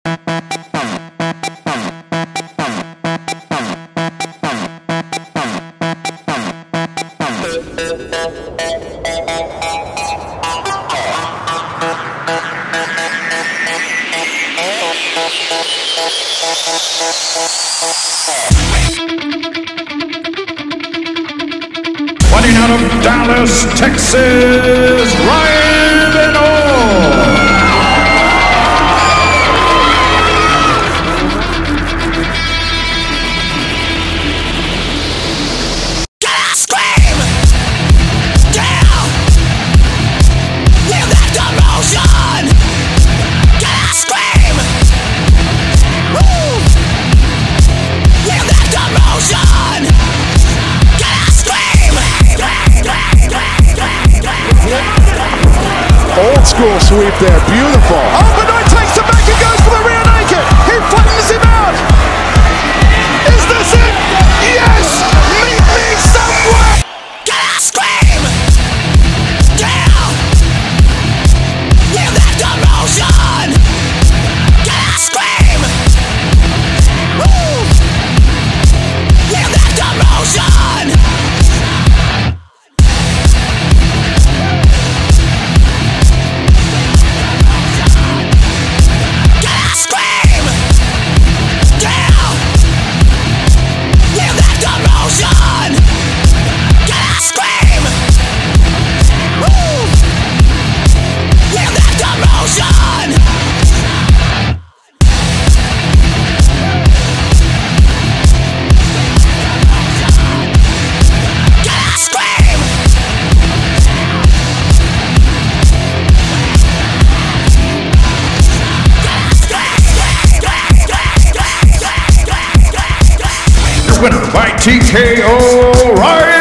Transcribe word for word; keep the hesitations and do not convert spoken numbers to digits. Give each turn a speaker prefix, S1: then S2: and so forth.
S1: Fighting out of Dallas, Texas, Benoit.
S2: Old school sweep there, beautiful. Oh, Benoit takes him back and goes for the rear naked. He flattens him out. Is this it? Yes! Meet me somewhere!
S3: Gotta scream! Yeah! Live that commotion! Gotta scream! Woo! Live that commotion!
S1: Winner by T K O, right?